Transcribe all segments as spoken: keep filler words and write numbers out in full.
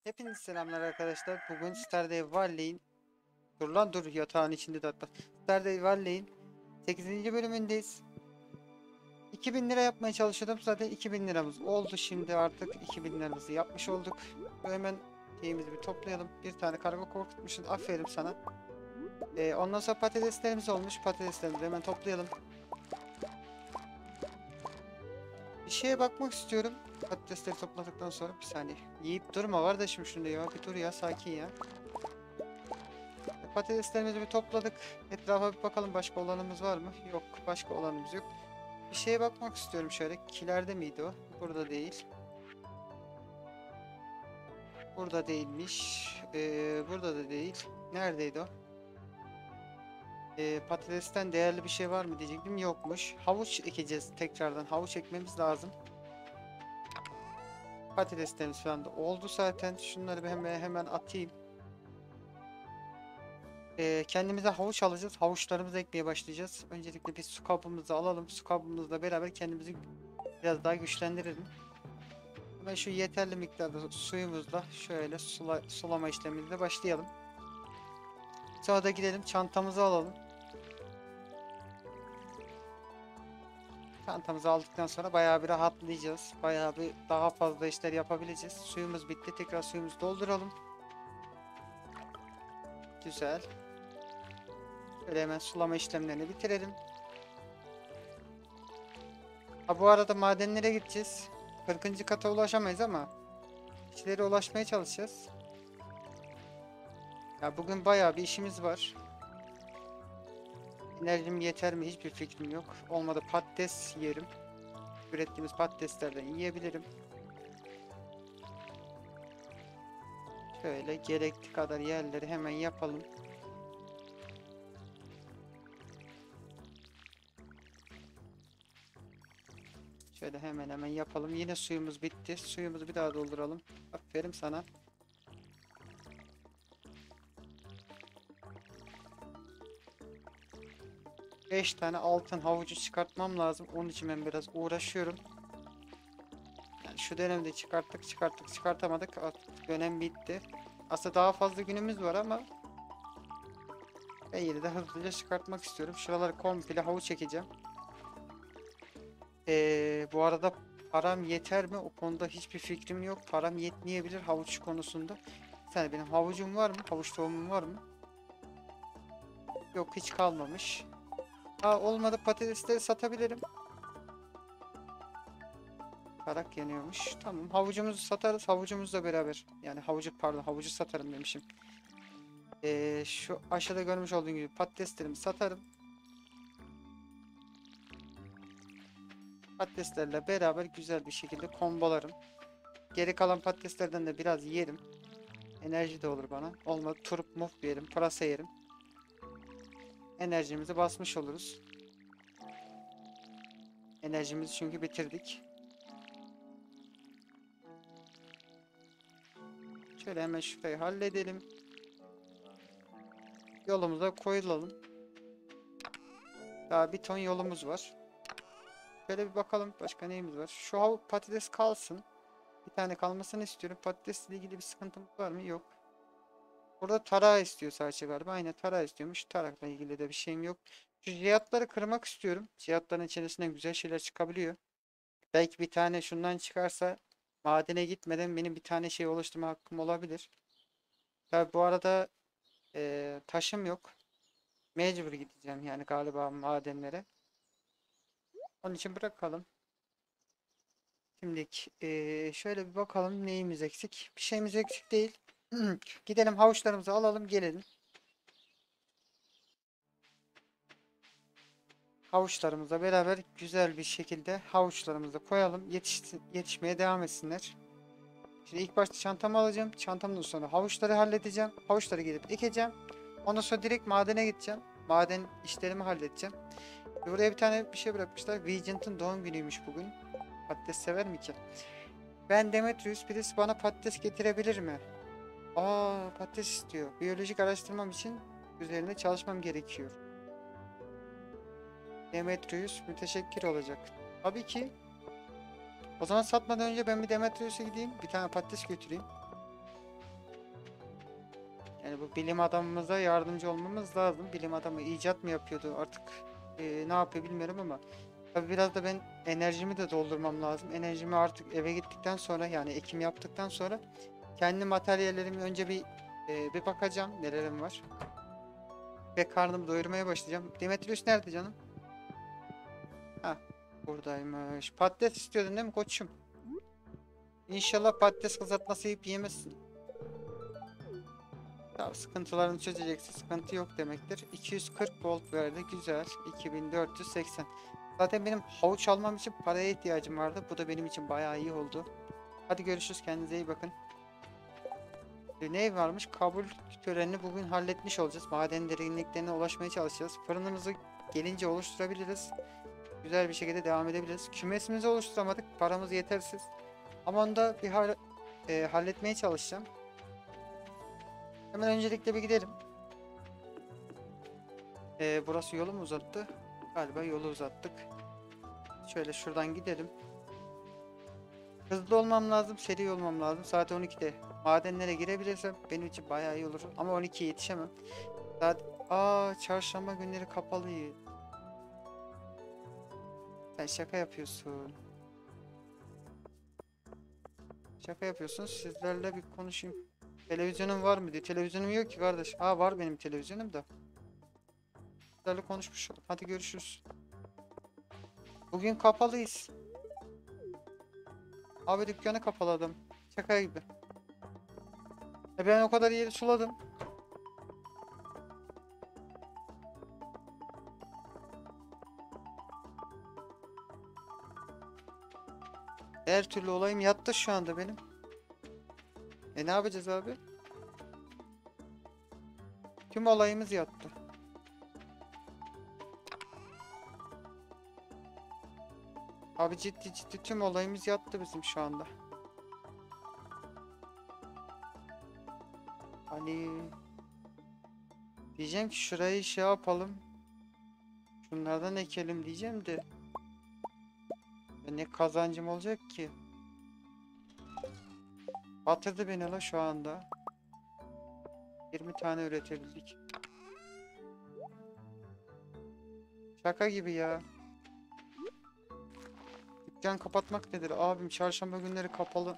Hepinize selamlar arkadaşlar. Bugün Stardew Valley'in dur lan dur yatağın içinde de hatta. Stardew Valley'in sekizinci bölümündeyiz. iki bin lira yapmaya çalışıyordum. Zaten iki bin liramız oldu. Şimdi artık iki bin liramızı yapmış olduk. Hemen şeyimizi bir toplayalım. Bir tane karga korkutmuşsun. Aferin sana. Ee, ondan sonra patateslerimiz olmuş. Patateslerimizi hemen toplayalım. Bir şeye bakmak istiyorum. Patatesleri topladıktan sonra bir saniye. Yiyip durma var da şimdi şunu ya. Bir dur ya, sakin ya. Patateslerimizi bir topladık. Etrafa bir bakalım, başka olanımız var mı? Yok, başka olanımız yok. Bir şeye bakmak istiyorum şöyle. Kilerde miydi o? Burada değil. Burada değilmiş. Ee, burada da değil. Neredeydi o? Ee, patatesten değerli bir şey var mı diyecektim. Yokmuş. Havuç ekeceğiz tekrardan. Havuç ekmemiz lazım. Patateslerimiz falan da oldu zaten. Şunları bir hemen hemen atayım. Ee, kendimize havuç alacağız. Havuçlarımızı ekmeye başlayacağız. Öncelikle bir su kabımızı alalım. Su kabımızla beraber kendimizi biraz daha güçlendirelim. Hemen şu yeterli miktarda suyumuzla şöyle sula, sulama işlemimize başlayalım. Sonra da gidelim çantamızı alalım. Çantamızı aldıktan sonra bayağı bir rahatlayacağız. Bayağı bir daha fazla işler yapabileceğiz. Suyumuz bitti. Tekrar suyumuzu dolduralım. Güzel. Şöyle hemen sulama işlemlerini bitirelim. Ha, bu arada madenlere gideceğiz. kırkıncı kata ulaşamayız ama işlere ulaşmaya çalışacağız. Ya bugün bayağı bir işimiz var. Enerjim yeter mi hiçbir fikrim yok. Olmadı patates yerim. Ürettiğimiz patateslerden yiyebilirim. Şöyle gerekli kadar yerleri hemen yapalım. Şöyle hemen hemen yapalım. Yine suyumuz bitti. Suyumuzu bir daha dolduralım. Aferin sana. beş tane altın havucu çıkartmam lazım. Onun için ben biraz uğraşıyorum. Yani şu dönemde çıkarttık çıkarttık çıkartamadık. Artık dönem bitti. Aslında daha fazla günümüz var ama ben yine de hızlıca çıkartmak istiyorum. Şuraları komple havuç çekeceğim. Ee, bu arada param yeter mi? O konuda hiçbir fikrim yok. Param yetmeyebilir havuç konusunda. Sen benim havucum var mı? Havuç tohumum var mı? Yok, hiç kalmamış. Aa, olmadı patatesleri satabilirim. Karak yanıyormuş. Tamam, havucumuzu satarız. Havucumuzla beraber. Yani havucu pardon havucu satarım demişim. Ee, şu aşağıda görmüş olduğun gibi patateslerimi satarım. Patateslerle beraber güzel bir şekilde kombolarım. Geri kalan patateslerden de biraz yerim. Enerji de olur bana. Olmadı turp muf yerim. Pırasa yerim. Enerjimizi basmış oluruz. Enerjimizi çünkü bitirdik. Şöyle hemen şurayı halledelim. Yolumuza koyulalım. Daha bir ton yolumuz var. Şöyle bir bakalım başka neyimiz var. Şu hav patates kalsın. Bir tane kalmasını istiyorum. Patatesle ilgili bir sıkıntımız var mı? Yok. Burada tarağı istiyor sadece galiba. Aynen tarağı istiyormuş. Tarakla ilgili de bir şeyim yok. Şu cihazları kırmak istiyorum. Cihazların içerisinden güzel şeyler çıkabiliyor. Belki bir tane şundan çıkarsa madene gitmeden benim bir tane şey oluşturma hakkım olabilir. Tabi bu arada eee, taşım yok. Mecbur gideceğim yani galiba madenlere. Onun için bırakalım. Şimdi şöyle bir bakalım neyimiz eksik. Bir şeyimiz eksik değil. Gidelim havuçlarımızı alalım gelelim. Havuçlarımızla beraber güzel bir şekilde havuçlarımızı koyalım. Yetiş, yetişmeye devam etsinler. Şimdi ilk başta çantamı alacağım. Çantamdan sonra havuçları halledeceğim. Havuçları gidip ekeceğim. Ondan sonra direkt madene gideceğim. Maden işlerimi halledeceğim. Buraya bir tane bir şey bırakmışlar. Vigent'ın doğum günüymüş bugün. Patates sever mi ki? Ben Demetrius, birisi bana patates getirebilir mi? Aa, patates istiyor. Biyolojik araştırmam için üzerinde çalışmam gerekiyor. Demetrius müteşekkir olacak. Tabii ki. O zaman satmadan önce ben bir Demetrius'a gideyim. Bir tane patates götüreyim. Yani bu bilim adamımıza yardımcı olmamız lazım. Bilim adamı icat mı yapıyordu artık, e, ne yapıyor bilmiyorum ama tabii biraz da ben enerjimi de doldurmam lazım. Enerjimi artık eve gittikten sonra, yani ekim yaptıktan sonra kendi materyallerimi önce bir e, bir bakacağım nelerim var ve karnımı doyurmaya başlayacağım. Demetrius nerede canım? Ha, buradaymış. Patates istiyordun değil mi koçum? İnşallah patates kızartması yiyip yemezsin. Ya sıkıntılarını çözecekse sıkıntı yok demektir. iki yüz kırk volt verdi. Güzel. iki bin dört yüz seksen. Zaten benim havuç almam için paraya ihtiyacım vardı. Bu da benim için bayağı iyi oldu. Hadi görüşürüz. Kendinize iyi bakın. E, ne varmış? Kabul törenini bugün halletmiş olacağız. Maden derinliklerine ulaşmaya çalışacağız. Fırınımızı gelince oluşturabiliriz. Güzel bir şekilde devam edebiliriz. Kümesimizi oluşturamadık. Paramız yetersiz. Ama onu da bir hal e, halletmeye çalışacağım. Hemen öncelikle bir gidelim. Ee, burası yolu mu uzattı? Galiba yolu uzattık. Şöyle şuradan gidelim. Hızlı olmam lazım, seri olmam lazım. Saat on ikide madenlere girebilirsem benim için bayağı iyi olur. Ama on ikiye yetişemem. Saat... Aa, çarşamba günleri kapalı. Sen şaka yapıyorsun. Şaka yapıyorsun. Sizlerle bir konuşayım. Televizyonun var mı diye. Televizyonum yok ki kardeş. Aa, var benim televizyonum da. Sizlerle konuşmuş olduk. Hadi görüşürüz. Bugün kapalıyız. Abi dükkanı kapaladım. Şaka gibi. E ben o kadar yeri suladım. Her türlü olayım yattı şu anda benim. E ne yapacağız abi? Tüm olayımız yattı. Abi ciddi ciddi tüm olayımız yattı bizim şu anda. Hani diyeceğim ki şurayı şey yapalım. Şunlardan ekelim diyeceğim de. E ne kazancım olacak ki? Batırdı beni la şu anda. yirmi tane üretebildik. Şaka gibi ya. Dükkan kapatmak nedir? Abim çarşamba günleri kapalı.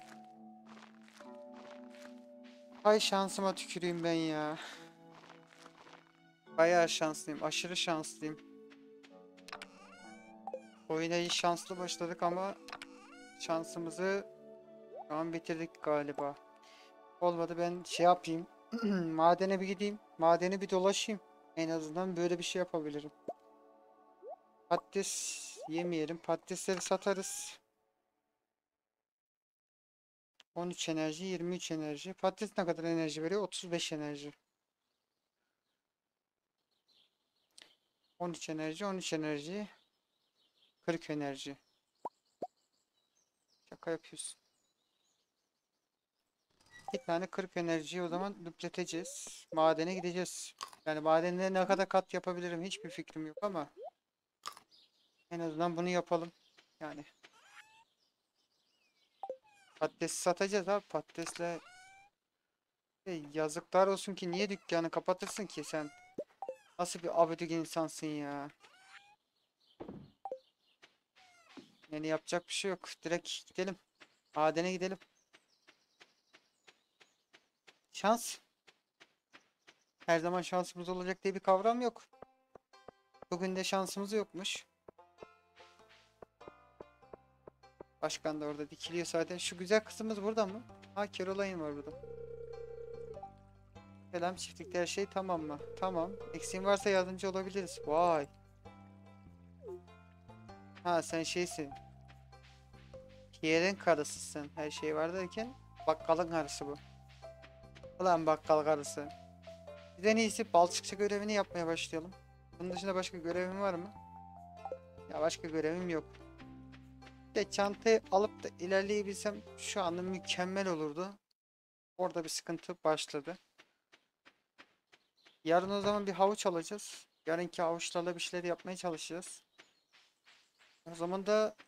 Ay şansıma tüküreyim ben ya. Bayağı şanslıyım. Aşırı şanslıyım. Oyuna iyi şanslı başladık ama şansımızı şu an bitirdik galiba. Olmadı, ben şey yapayım. Madene bir gideyim. Madeni bir dolaşayım. En azından böyle bir şey yapabilirim. Patates yemeyelim. Patatesleri satarız. on üç enerji, yirmi üç enerji. Patates ne kadar enerji veriyor? otuz beş enerji. on üç enerji, on üç enerji. kırk enerji. Şaka yapıyorsun. Bir tane kırk enerjiyi o zaman düpleteceğiz. Madene gideceğiz. Yani madenle ne kadar kat yapabilirim hiçbir fikrim yok ama en azından bunu yapalım. Yani patates satacağız abi. Patatesle e, yazıklar olsun ki niye dükkanı kapatırsın ki sen? Nasıl bir abidik insansın ya? Yani yapacak bir şey yok. Direkt gidelim. Madene gidelim. Şans. Her zaman şansımız olacak diye bir kavram yok. Bugün de şansımız yokmuş. Başkan da orada dikiliyor zaten. Şu güzel kızımız burada mı? Ha, Caroline var burada. Selam, çiftlikte her şey tamam mı? Tamam. Eksiğin varsa yardımcı olabiliriz. Vay. Ha, sen şeysin. Pierre'in karısısın. Her şey var derken bakkalın karısı bu. Ulan bakkal karısı. Biz en iyisi balçıkçı görevini yapmaya başlayalım. Bunun dışında başka görevim var mı? Ya başka görevim yok. De çantayı alıp da ilerleyebilsem şu anda mükemmel olurdu. Orada bir sıkıntı başladı. Yarın o zaman bir havuç alacağız. Yarınki havuçlarla bir şeyler yapmaya çalışacağız. O zaman da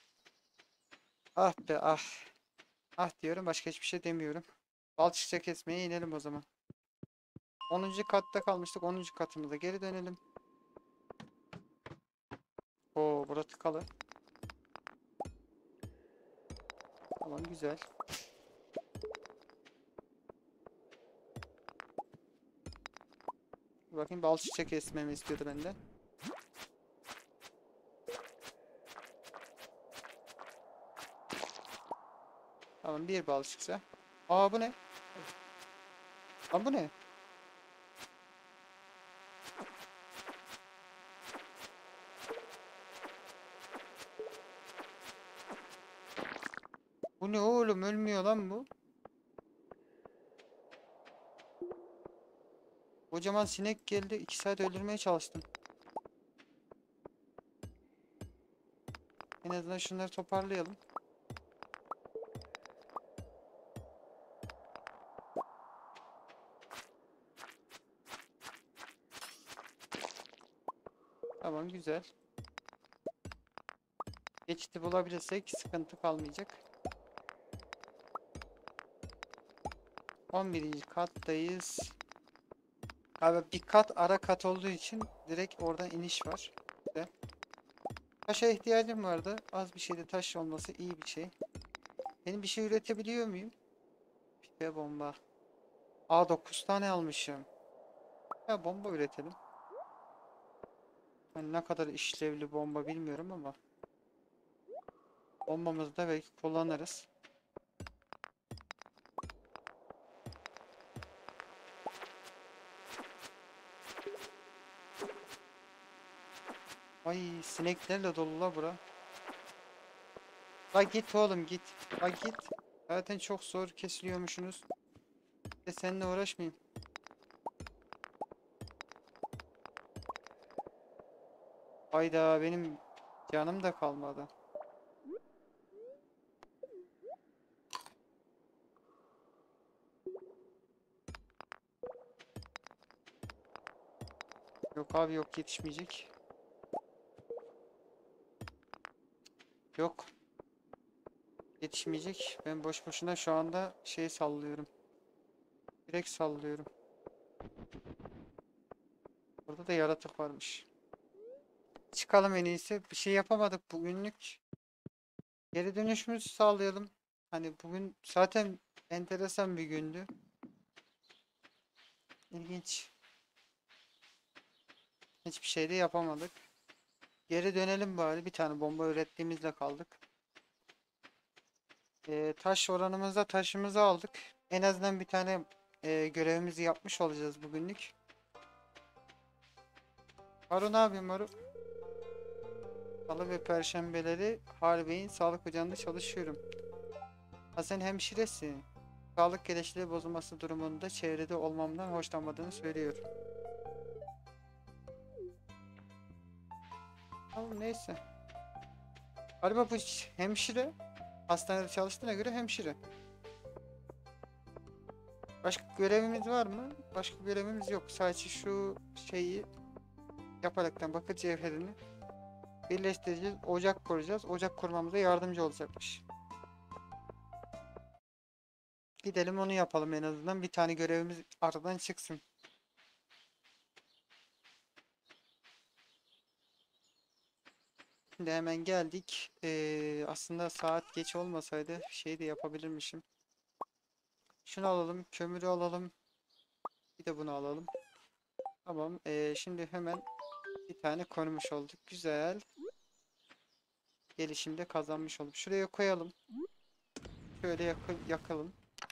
ah be ah. Ah diyorum, başka hiçbir şey demiyorum. Balçıkça kesmeye inelim o zaman. onuncu katta kalmıştık. onuncu katımıza geri dönelim. Oo, burası tıkalı. Tamam, güzel. Bir bakayım, bal çiçek kesmemi istiyordu benden. Tamam, bir bal çıksa. Aa, bu ne? Aa, bu ne? Bu ne oğlum, ölmüyor lan bu. Kocaman sinek geldi. iki saat öldürmeye çalıştım. En azından şunları toparlayalım. Tamam, güzel. Geçiti bulabilirsek sıkıntı kalmayacak. on birinci kattayız. Abi bir kat ara kat olduğu için direkt oradan iniş var. Güzel. Taşa ihtiyacım vardı. Az bir şeyde taş olması iyi bir şey. Benim bir şey üretebiliyor muyum? Pipe bomba. Aa, dokuz tane almışım. Ya bomba üretelim. Hani ne kadar işlevli bomba bilmiyorum ama bombamızı da belki kullanırız. Ay, sineklerle dolu la bura. La git oğlum, git. La git. Zaten çok zor kesiliyormuşsunuz. Bir de seninle uğraşmayayım. Hayda, benim canım da kalmadı. Yok abi, yok, yetişmeyecek. Yok. Yetişmeyecek. Ben boş boşuna şu anda şey sallıyorum. Direkt sallıyorum. Burada da yaratık varmış. Çıkalım en iyisi. Bir şey yapamadık bugünlük. Geri dönüşümüzü sağlayalım. Hani bugün zaten enteresan bir gündü. İlginç. Hiçbir şey de yapamadık. Geri dönelim bari. Bir tane bomba ürettiğimizle kaldık. Ee, taş oranımızda taşımızı aldık. En azından bir tane e, görevimizi yapmış olacağız bugünlük. Maru, ne yapıyorsun Maru? Salı ve perşembeleri Harbiye'nin sağlık ocağında çalışıyorum. Ha, sen hemşiresin. Sağlık gereçleri bozulması durumunda çevrede olmamdan hoşlanmadığını söylüyor. Tamam, neyse. Galiba bu hemşire. Hastanede çalıştığına göre hemşire. Başka görevimiz var mı? Başka görevimiz yok. Sadece şu şeyi yaparaktan bakır cevherini birleştireceğiz. Ocak kuracağız. Ocak kurmamıza yardımcı olacakmış. Gidelim onu yapalım en azından. Bir tane görevimiz aradan çıksın. Şimdi hemen geldik. Ee, aslında saat geç olmasaydı şey de yapabilirmişim. Şunu alalım. Kömürü alalım. Bir de bunu alalım. Tamam. Ee, şimdi hemen bir tane konmuş olduk. Güzel. Gelişimde kazanmış olduk. Şuraya koyalım. Şöyle yakı yakalım.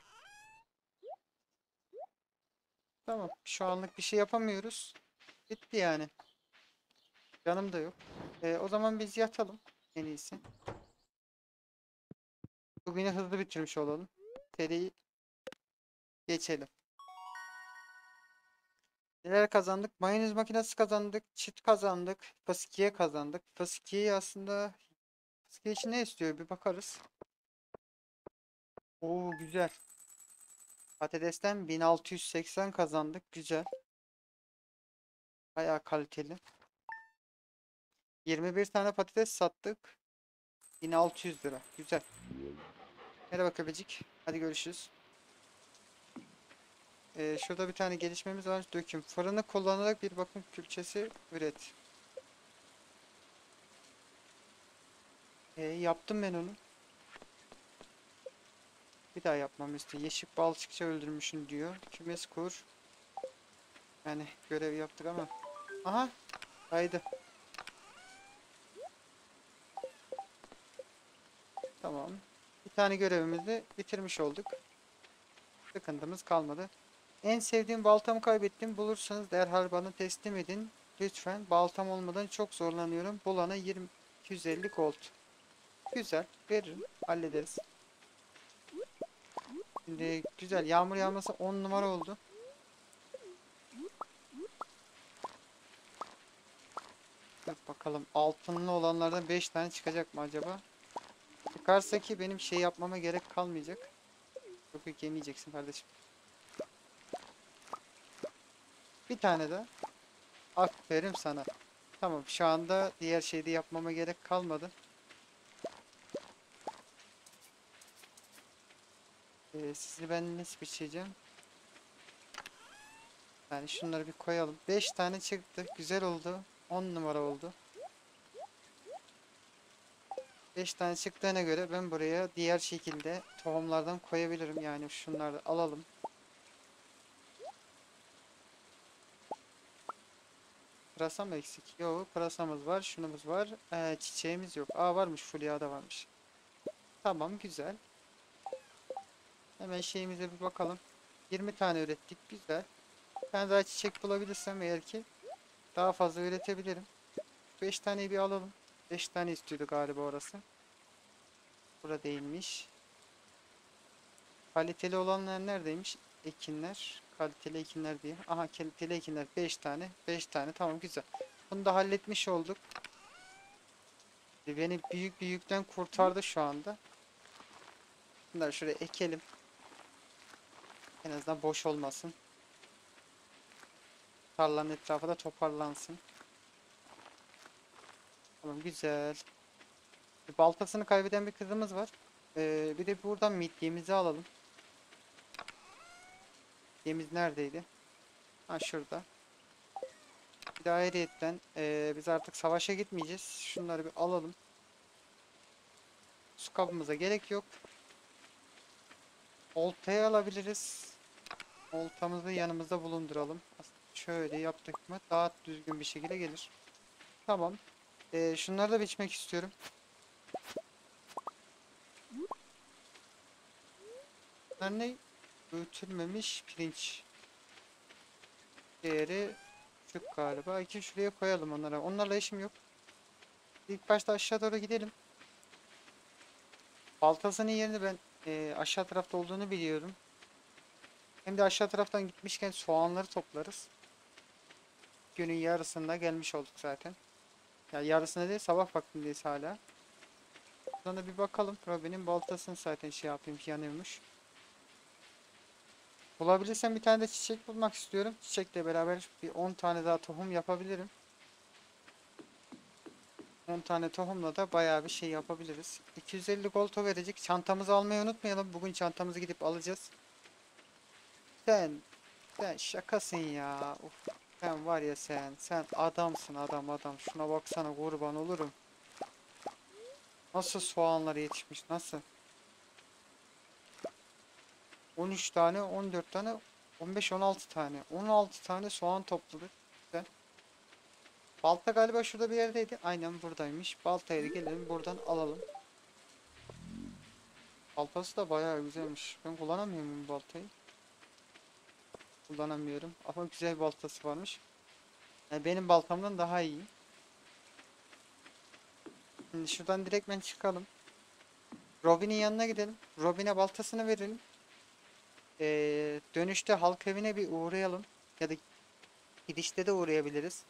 Tamam. Şu anlık bir şey yapamıyoruz. Bitti yani. Canım da yok. Ee, o zaman biz yatalım. En iyisi. Bugünü hızlı bitirmiş olalım. Seriyi geçelim. Neler kazandık? Mayonez makinesi kazandık. Çit kazandık. Fasikiye kazandık. Fasikiyeyi aslında Fasikiye için ne istiyor? Bir bakarız. Oo, güzel. Patatesten bin altı yüz seksen kazandık. Güzel. Bayağı kaliteli. yirmi bir tane patates sattık. bin altı yüz lira. Güzel. Merhaba köpecik. Hadi görüşürüz. Ee, şurada bir tane gelişmemiz var. Döküm. Fırını kullanarak bir bakım külçesi üret. Ee, yaptım ben onu. Bir daha yapmamı istiyor. Yeşil balçıkça öldürmüşsün diyor. Kümes kur. Yani görev yaptık ama. Aha. Haydi. Tamam. Bir tane görevimizi bitirmiş olduk. Sıkıntımız kalmadı. En sevdiğim baltamı kaybettim. Bulursanız derhal bana teslim edin. Lütfen. Baltam olmadan çok zorlanıyorum. Bulana yirmi iki yüz elli gold. Güzel. Veririm. Hallederiz. Şimdi güzel. Yağmur yağması on numara oldu. Dur bakalım. Altınlı olanlardan beş tane çıkacak mı acaba? Çıkarsa ki benim şey yapmama gerek kalmayacak. Yok yok, yemeyeceksin kardeşim. Bir tane daha. Aferin sana. Tamam, şu anda diğer şeyde yapmama gerek kalmadı. Ee, sizi ben nasıl biçeceğim? Yani şunları bir koyalım. beş tane çıktı. Güzel oldu. on numara oldu. beş tane çıktığına göre ben buraya diğer şekilde tohumlardan koyabilirim. Yani şunları alalım. Pırasa mı eksik? Yok, pırasamız var. Şunumuz var. Ee, çiçeğimiz yok. Aa, varmış. Fulya da varmış. Tamam, güzel. Hemen şeyimize bir bakalım. yirmi tane ürettik. Güzel. Ben daha çiçek bulabilirsem eğer ki daha fazla üretebilirim. beş taneyi bir alalım. beş tane istiyordu galiba orası. Burada değilmiş. Kaliteli olanlar neredeymiş? Ekinler. Kaliteli ekinler diye. Aha, kaliteli ekinler beş tane. beş tane. Tamam, güzel. Bunu da halletmiş olduk. Beni büyük bir yükten kurtardı şu anda. Bunları şuraya ekelim. En azından boş olmasın. Tarlanın etrafı da toparlansın. Tamam, güzel. Baltasını kaybeden bir kızımız var. Ee, bir de buradan midyemizi alalım. Midyemiz neredeydi? Ha, şurada. Bir de ayrıyetten ee, biz artık savaşa gitmeyeceğiz. Şunları bir alalım. Su kabımıza gerek yok. Oltayı alabiliriz. Oltamızı yanımızda bulunduralım. Aslında şöyle yaptık mı daha düzgün bir şekilde gelir. Tamam. Ee, şunları da biçmek istiyorum. Bunlar ne? Öğütülmemiş pirinç. Değeri küçük galiba. İki şuraya koyalım onlara. Onlarla işim yok. İlk başta aşağı doğru gidelim. Baltasının yerini ben e, aşağı tarafta olduğunu biliyorum. Hem de aşağı taraftan gitmişken soğanları toplarız. Günün yarısında gelmiş olduk zaten. Ya yarısında değil, sabah vaktindeyiz hala. Buradan da bir bakalım. Robin'in baltasını zaten şey yapayım, yanıyormuş. Bulabilirsem bir tane de çiçek bulmak istiyorum. Çiçekle beraber bir on tane daha tohum yapabilirim. on tane tohumla da bayağı bir şey yapabiliriz. iki yüz elli gold verecek. Çantamızı almayı unutmayalım. Bugün çantamızı gidip alacağız. Sen, sen şakasın ya. Uf, sen var ya sen. Sen adamsın, adam adam. Şuna baksana, kurban olurum. Nasıl soğanlar yetişmiş, nasıl? on üç tane, on dört tane, on beş on altı tane. on altı tane soğan topladık. Güzel. Balta galiba şurada bir yerdeydi. Aynen buradaymış. Baltayı da gelelim buradan alalım. Baltası da bayağı güzelmiş. Ben kullanamıyor muyum bu baltayı? Kullanamıyorum. Ama güzel bir baltası varmış. Yani benim baltamdan daha iyi. Şimdi şuradan direkt ben çıkalım. Robin'in yanına gidelim. Robin'e baltasını verelim. Ee, dönüşte halk evine bir uğrayalım. Ya da gidişte de uğrayabiliriz.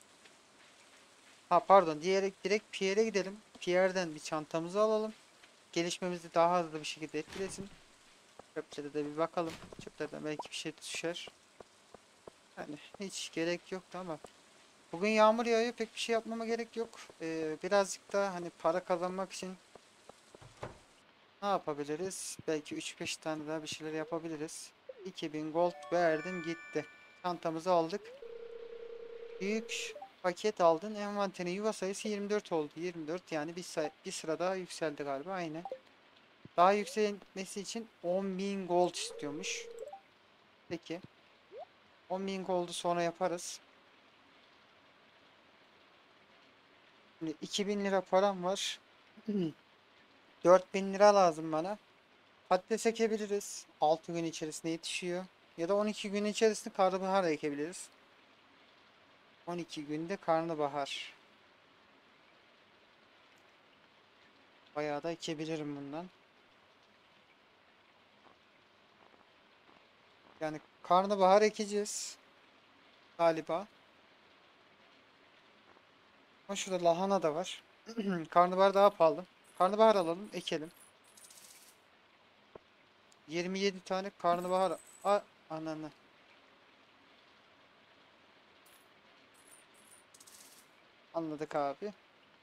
Ha pardon. Diyerek direkt Pierre'e gidelim. Pierre'den bir çantamızı alalım. Gelişmemizi daha hızlı bir şekilde etkilesin. Çöplere de bir bakalım. Çöplerden belki bir şey düşer. Yani hiç gerek yoktu ama. Bugün yağmur yağıyor. Pek bir şey yapmama gerek yok. Ee, birazcık da hani para kazanmak için ne yapabiliriz? Belki üç beş tane daha bir şeyler yapabiliriz. iki bin gold verdim gitti. Çantamızı aldık. Büyük paket aldın. Envanterin yuva sayısı yirmi dört oldu. yirmi dört yani bir, say bir sıra daha yükseldi galiba. Aynen. Daha yükselmesi için on bin gold istiyormuş. Peki. on bin gold'u sonra yaparız. Şimdi iki bin lira param var. dört bin lira lazım bana. Patates ekebiliriz. altı gün içerisinde yetişiyor. Ya da on iki gün içerisinde karnabahar da ekebiliriz. on iki günde karnabahar. Bayağı da ekebilirim bundan. Yani karnabahar ekeceğiz. Galiba. Ama şurada lahana da var. Karnabahar daha pahalı. Karnabahar alalım, ekelim. yirmi yedi tane karnabahar. A ananı. Anladık abi.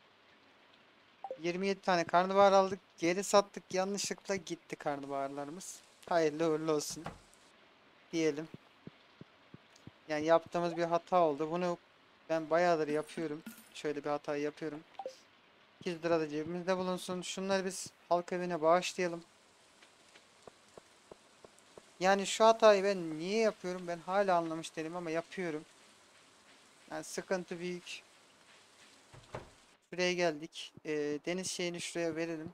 yirmi yedi tane karnabahar aldık. Geri sattık. Yanlışlıkla gitti karnabaharlarımız. Hayırlı uğurlu olsun diyelim. Yani yaptığımız bir hata oldu. Bunu ben bayağıdır yapıyorum. Şöyle bir hatayı yapıyorum. iki yüz lira da cebimizde bulunsun. Şunları biz halk evine bağışlayalım. Yani şu hatayı ben niye yapıyorum? Ben hala anlamış değilim ama yapıyorum. Yani sıkıntı büyük. Şuraya geldik. Ee, deniz şeyini şuraya verelim.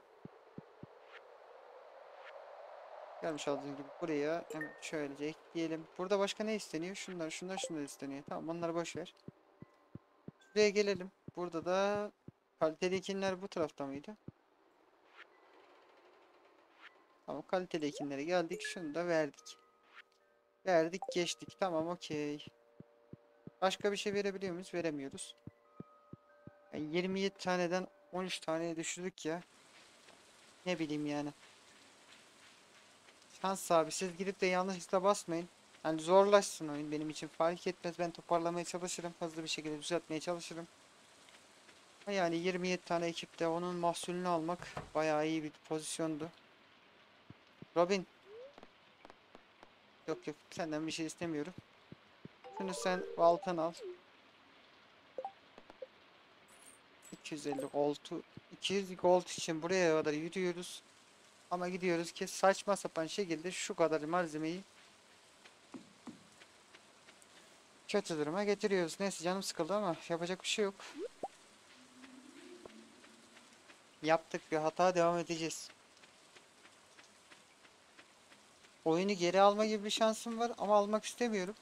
Gelmiş olduğunuz gibi buraya hemen şöylece ekleyelim. Burada başka ne isteniyor? Şunlar, şunlar, şunlar isteniyor. Tamam, onları boş ver. Şuraya gelelim. Burada da kaliteli ekinler bu tarafta mıydı? Tamam, kaliteli ekinlere geldik. Şunu da verdik. Verdik, geçtik. Tamam, okey. Başka bir şey verebiliyor muyuz? Veremiyoruz. Yani yirmi yedi taneden on üç taneye düşürdük ya. Ne bileyim yani. Şans abi, siz gidip de yanlışlıkla basmayın. Yani zorlaşsın oyun benim için fark etmez. Ben toparlamaya çalışırım. Hızlı bir şekilde düzeltmeye çalışırım. Yani yirmi yedi tane ekipte onun mahsulünü almak bayağı iyi bir pozisyondu. Robin, yok yok, senden bir şey istemiyorum. Şunu sen Valtan al. iki yüz elli gold. iki yüz gold için buraya kadar yürüyoruz. Ama gidiyoruz ki saçma sapan şekilde şu kadar malzemeyi kötü duruma getiriyoruz. Neyse, canım sıkıldı ama yapacak bir şey yok. Yaptık bir hata, devam edeceğiz. Oyunu geri alma gibi bir şansım var ama almak istemiyorum.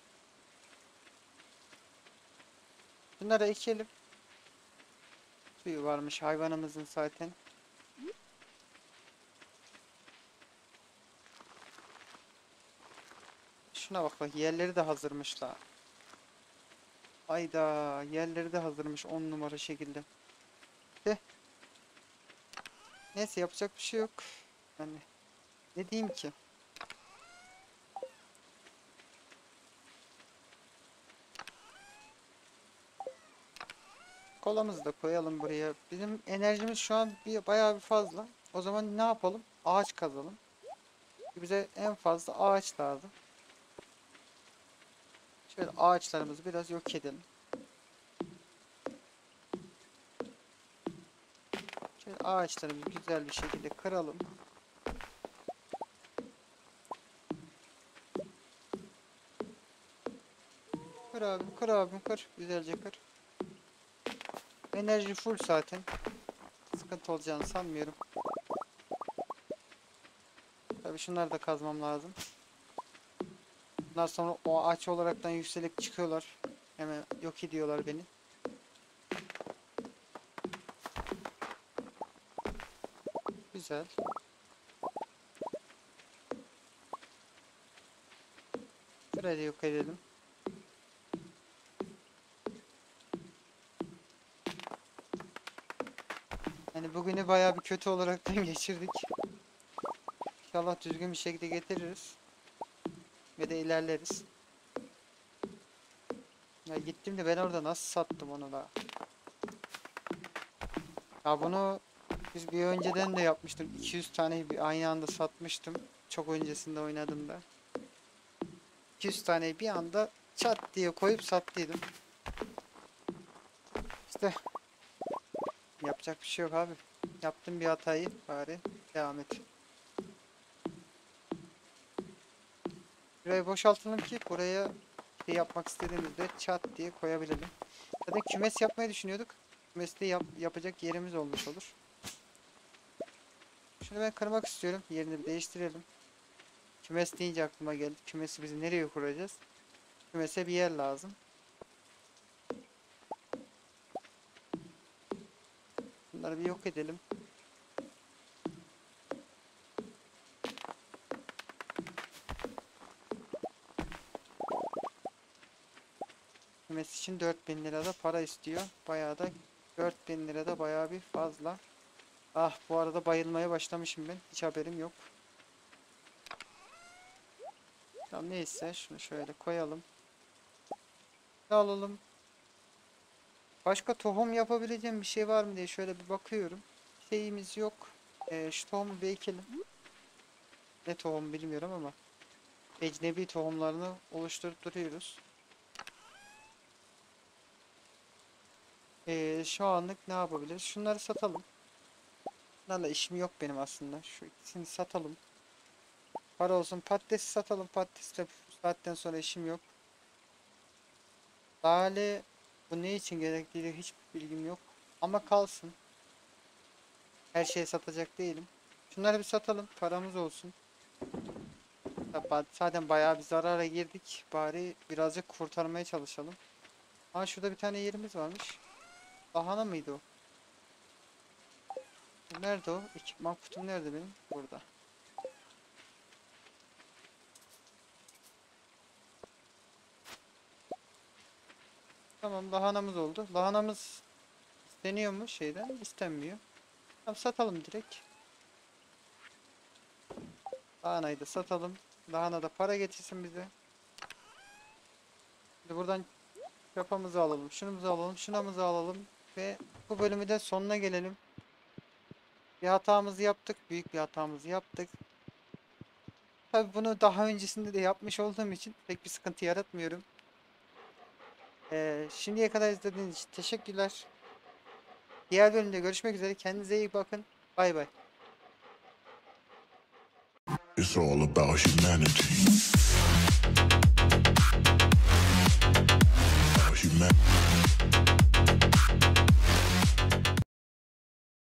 Bunları ekelim. Suyu varmış hayvanımızın zaten. Şuna bak bak, yerleri de hazırmış la. Ayda, yerleri de hazırmış on numara şekilde. De. Neyse, yapacak bir şey yok. Yani ne diyeyim ki? Kolamızı da koyalım buraya. Bizim enerjimiz şu an bir bayağı bir fazla. O zaman ne yapalım? Ağaç kazalım. Bize en fazla ağaç lazım. Şöyle ağaçlarımızı biraz yok edelim. Şöyle ağaçlarımızı güzel bir şekilde kıralım. Kır abim, kır abim, kır. Güzelce kır. Enerji full zaten. Sıkıntı olacağını sanmıyorum. Tabii şunları da kazmam lazım. Bundan sonra o ağaç olaraktan yükselip çıkıyorlar. Hemen yok ediyorlar beni. Güzel. Şurayı da yok edelim. Yani bugünü bayağı bir kötü olaraktan geçirdik. İnşallah düzgün bir şekilde getiririz. Ve de ilerleriz. Ya gittim de ben orada nasıl sattım onu da. Ya bunu biz bir önceden de yapmıştım. iki yüz tane bir aynı anda satmıştım. Çok öncesinde oynadığımda. iki yüz taneyi bir anda çat diye koyup sattıydım. İşte yapacak bir şey yok abi. Yaptım bir hatayı, bari devam et. Burayı boşaltalım ki buraya şey yapmak istediğimizde çat diye koyabilelim. Zaten kümes yapmayı düşünüyorduk. Kümeste yap yapacak yerimiz olmuş olur. Şunu ben kırmak istiyorum. Yerini bir değiştirelim. Kümes deyince aklıma geldi. Kümesi biz nereye kuracağız? Kümese bir yer lazım. Bunları bir yok edelim. Kümes için dört bin lira da para istiyor. Bayağı da dört bin lira da bayağı bir fazla. Ah, bu arada bayılmaya başlamışım ben. Hiç haberim yok. Tamam, neyse şunu şöyle koyalım. Alalım. Başka tohum yapabileceğim bir şey var mı diye şöyle bir bakıyorum. Şeyimiz yok. Ee, şu tohumu bir ekelim. Ne tohum bilmiyorum ama ecnebi tohumlarını oluşturup duruyoruz. Ee, şu anlık ne yapabiliriz? Şunları satalım. Bunlarla işim yok benim aslında. Şu ikisini satalım. Para olsun. Patatesi satalım. Patatesle bu saatten sonra işim yok. Lale bu ne için gerektiği hiç bilgim yok. Ama kalsın. Her şeyi satacak değilim. Şunları bir satalım. Paramız olsun. Zaten bayağı bir zarara girdik. Bari birazcık kurtarmaya çalışalım. Ha, şurada bir tane yerimiz varmış. Lahana mıydı o? Nerede o? Ekipman kutum nerede benim? Burada. Tamam, lahanamız oldu. Lahanamız isteniyor mu şeyden? İstenmiyor. Tamam, satalım direkt. Lahanayı da satalım. Lahana da para getirsin bize. Şimdi buradan yapamızı alalım. Şunumuzu alalım. Şunamızı alalım. Ve bu bölümü de sonuna gelelim. Bir hatamızı yaptık. Büyük bir hatamızı yaptık. Tabii bunu daha öncesinde de yapmış olduğum için pek bir sıkıntı yaratmıyorum. Ee, şimdiye kadar izlediğiniz için teşekkürler. Diğer bölümde görüşmek üzere. Kendinize iyi bakın. Bay bay. It's all about humanity. About humanity.